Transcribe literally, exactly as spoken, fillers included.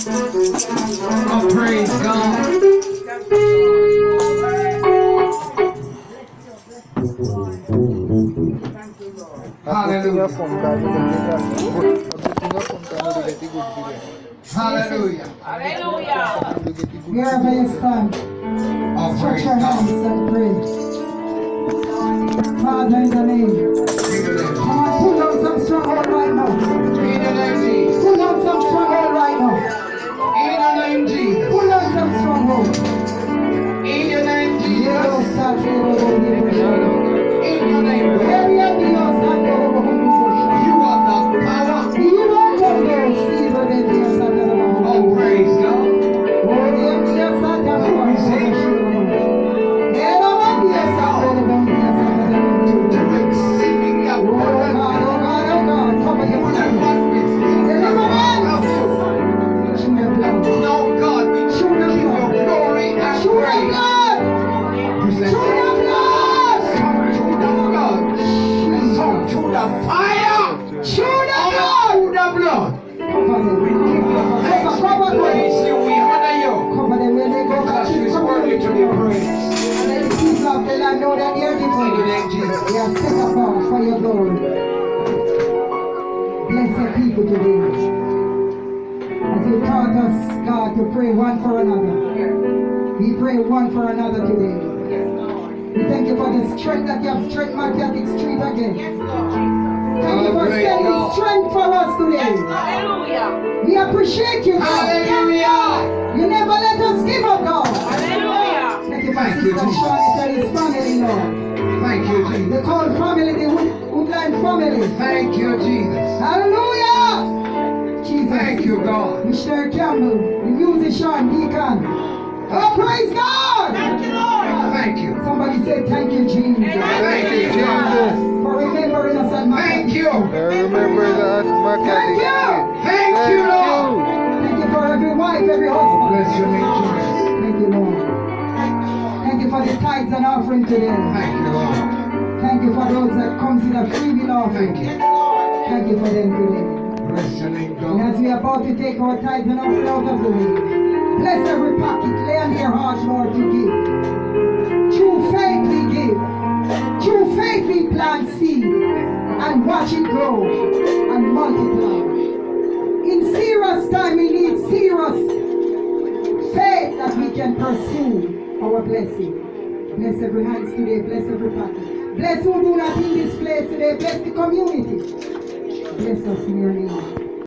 Oh, praise God. Hallelujah. Hallelujah. Hallelujah. Wherever you stand, Oh, stretch praise your hands God. and pray. Father, in the name. Come on, pull down some stronghold right now. In the name of Jesus. Pull down some stronghold right now. In the name of Jesus. Pull down some stronghold. In your name, Jesus. Yellow star, yellow star. In your name, God. Area Dios and You are the power. you are the Silver de Dios and Oh, praise God. Oh, Dios To exceeding Oh abundantly. God, oh God, oh God, cover your More than people. what we think of you. Shoot the blood. No, God, we Shoot the give you blood. glory and Shoot the praise. blood. You Shoot said, the blood. some through the blood, and some through the fire. Shoot the All blood. through the blood. Cover them. We give you thanks, we Cover them. praise you, we honor you. Cover them where they go. Because you is worthy to be praised. And let the people of the land know that they are In your name, different. Jesus. They are set apart for your glory. Bless your people today. As you taught us, God, to pray one for another. We pray one for another today. We thank you for the strength that you have strengthened Magnetic Street again. Thank you for sending strength for us today. Hallelujah. We appreciate you, God. Hallelujah. You never let us give up, God. Hallelujah. Thank you for Thank you, Sister Jesus. Shawnee and his family, Lord. Thank you, The Jesus. Cole family, the Wood- Woodline family. Thank you, Jesus. Hallelujah. Jesus. Thank you, God. Mister Campbell, the musician, Deacon. Oh, praise God. Thank you, Lord. Thank you. Somebody say thank you, Jesus. Thank you, Jesus. For remembering us at Thank you. Remember that Thank you. Thank you, Lord. Thank you for every wife, every husband. Bless your name, Jesus. Thank you, Lord. Thank you for the tithes and offering today. Thank you, Lord. Thank you for those that comes in a free will offering. Thank you. Thank you for them today. Bless your name, And God. as we are about to take our tithes and offering out of the way, bless every pocket, lay on your heart, Lord, to give. Through faith we give. Through faith we plant seed and watch it grow and multiply. In serious time we need serious faith that we can pursue our blessing. Bless every hands today, bless every pocket. Bless who do not in this place today, bless the community. Bless us in your name.